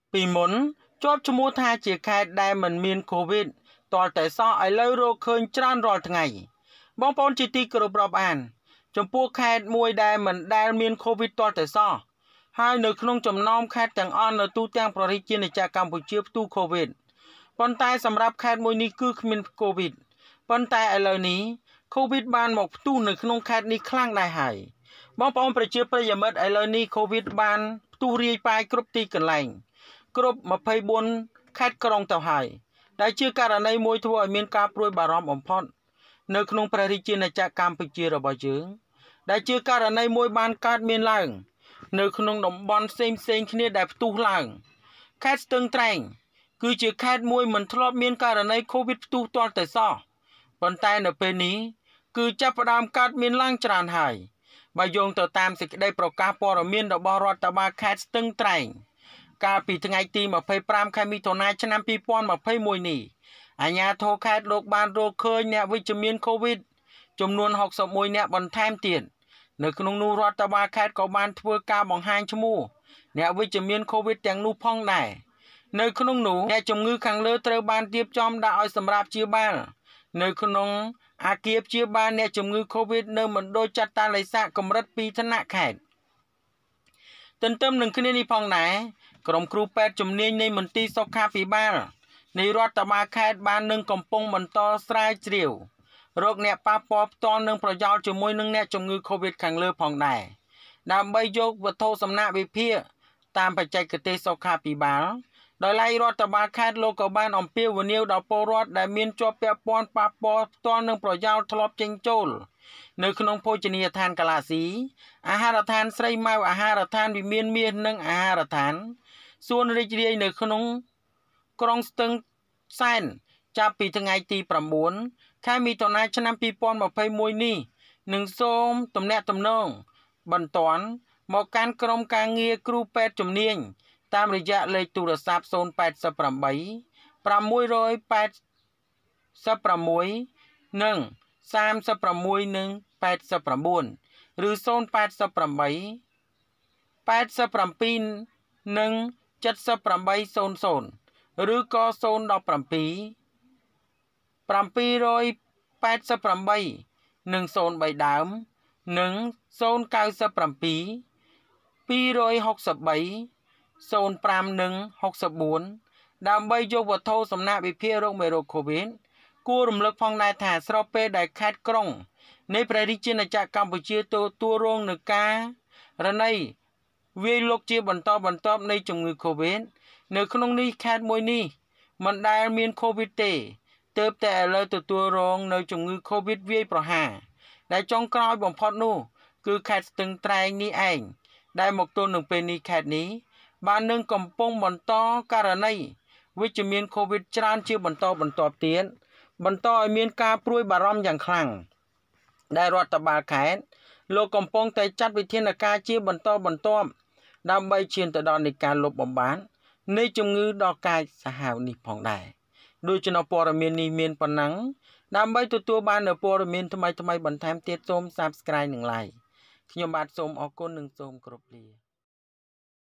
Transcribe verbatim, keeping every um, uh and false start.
ពីមុនជាប់ឈ្មោះថាជាខេត្តដែលមិនមាន Covid តលតែសោះឥឡូវរកឃើញច្រើនរាល់ថ្ងៃបងប្អូនជាទីគោរពរាប់អានចំពោះខេត្តមួយដែលមិនដែលមាន Covid តលតែសោះហើយនៅក្នុងចំណោមខេត្តទាំងអស់នៅទូទាំងប្រទេសជាតិកម្ពុជាផ្ទុះ Covid ប៉ុន្តែសម្រាប់ខេត្តមួយនេះគឺគ្មាន Covid ប៉ុន្តែឥឡូវនេះ Covid បានមកផ្ទុះនៅក្នុងខេត្តនេះខ្លាំងដែរហើយបងប្អូនប្រជាប្រិយមិត្តឥឡូវនេះ Covid បានផ្ទុះរាយប៉ាយគ្រប់ទីកន្លែងគ្រប់ម្ភៃបួនខេត្តក្រុងទៅហើយដែលជាករណីមួយធ្វើឲ្យមានការព្រួយបារម្ភបំផុតនៅក្នុងព្រះរាជាណាចក្រកម្ពុជារបស់យើងដែលជាករណីមួយបានកើតមានឡើងនៅក្នុងតំបន់ផ្សេងផ្សេងគ្នាដែលផ្ទុះឡើងខេត្តស្ទឹងត្រែងគឺជាខេត្តមួយមិនធ្លាប់មានករណី Covid ផ្ទុះទាល់តែសោះប៉ុន្តែនៅពេលនេះគឺចាប់ផ្ដើមកើតមានឡើងច្រើនហើយបើយោងទៅតាមសេចក្តីប្រកាសព័ត៌មានរបស់រដ្ឋបាលខេត្តស្ទឹងត្រែងកាលពីថ្ងៃទីម្ភៃប្រាំខែមិថុនាឆ្នាំពីរពាន់ម្ភៃមួយនេះអាជ្ញាធរខេត្តលោកបានរកឃើញអ្នកវិជ្ជមាន Covid ចំនួនហុកសិបមួយនាក់បន្ថែមទៀតនៅក្នុងនោះរដ្ឋបាលខេត្តក៏បានធ្វើការបង្ហាញឈ្មោះអ្នកវិជ្ជមាន Covid ទាំងនោះផងដែរនៅក្នុងនោះអ្នកជំងឺខាងលើត្រូវបានរៀបចំដាក់ឲ្យសម្រាប់ព្យាបាលនៅក្នុងអាគារព្យាបាលអ្នកជំងឺ Covid នៅមណ្ឌលចាត់តាឡេសាកម្រិតពីរថ្នាក់ខេត្តទន្ទឹមនឹងគ្នានេះផងដែរក្រុមគ្រូពេទ្យជំនាញនៃមន្ទីរសុខាភិបាលនៃរដ្ឋបាលខេត្តបាននឹងកំពុងបន្តស្រាវជ្រាវរោគអ្នកប៉ះពាល់ផ្ទាល់នឹងប្រយោលជាមួយនឹងអ្នកជំងឺ Covid ខាងលើផងដែរដើម្បីយកវត្ថុសំណាក់វិភាគតាមបច្ចេកទេសសុខាភិបាលដោយឡែករដ្ឋបាលខេត្តលោកក៏បានអំពាវនាវដល់ពលរដ្ឋដែលមានជាប់ពាក់ព័ន្ធប៉ះពាល់ផ្ទាល់នឹងប្រយោលធ្លាប់ចេញចូលនៅក្នុងភោជនីយដ្ឋានកាឡាស៊ីអាហារដ្ឋានស្រីម៉ៅអាហារដ្ឋានវិមានមាសនិងអាហារដ្ឋានសួនរីករាយនៅក្នុងក្រុងស្ទឹងសែនចាប់ពីថ្ងៃទីប្រាំបួនខែមិថុនាឆ្នាំពីរពាន់ម្ភៃមួយនេះនឹងសូមទំនាក់ទំនងបន្ទាន់មកកាន់ក្រុមការងារគ្រូពេទ្យជំនាញតាមរយៈលេខទូរស័ព្ទศูนย์ แปด แปด ប្រាំមួយ แปด แปด និង สาม หก និង แปด เก้า ឬศูนย์ แปด แปด แปด เจ็ด เจ็ด แปด និង เจ็ด แปด ศูนย์ ศูนย์ឬក៏ศูนย์ หนึ่ง เจ็ด เจ็ด แปด แปด និងศูนย์ បីដើមនិងศูนย์ เก้า เจ็ด สอง หก สาม ศูนย์ ห้า និង หก สี่ ដើម្បីយកវត្ថុសំណាក់វិភាគរោគមេរោគ Covid គួររំលឹកផងដែរថាស្របពេលដែលខេត្តក្រុងនៃព្រះរាជាណាចក្រកម្ពុជាទទួលរងនឹងការរណីវាយលុកជាបន្តបន្ទាប់នៃជំងឺ Covid នៅក្នុងនេះខេត្តមួយនេះមិនដែលមាន Covid ទេទើបតែឥឡូវទទួលរងនៅជំងឺ Covid វាយប្រហារដែលចុងក្រោយបំផុតនោះគឺខេត្តស្ទឹងត្រែងនេះឯងដែលមកទល់នឹងពេលនេះខេត្តនេះបាននឹងកំពុងបន្តករណីវិជ្ជមាន Covid ច្រើនជាបន្តបន្ទាប់ទៀតបន្តឲ្យមានការព្រួយបារម្ភយ៉ាងខ្លាំងដែលរដ្ឋបាលខេត្តលោកកំពុងតែចាត់វិធានការជាបន្តបន្ទាប់ដើម្បីឈានទៅដល់នៃការលុបបំបាត់នៃជំងឺដ៏កាចសាហាវនេះផងដែរដូច្នោះព័ត៌មាននេះមានប៉ុណ្ណឹងដើម្បីទទួលបាននូវព័ត៌មានថ្មីៗបន្ថែមទៀតសូម Subscribe និង Like ខ្ញុំបាទសូមអរគុណនិងសូមគោរពលា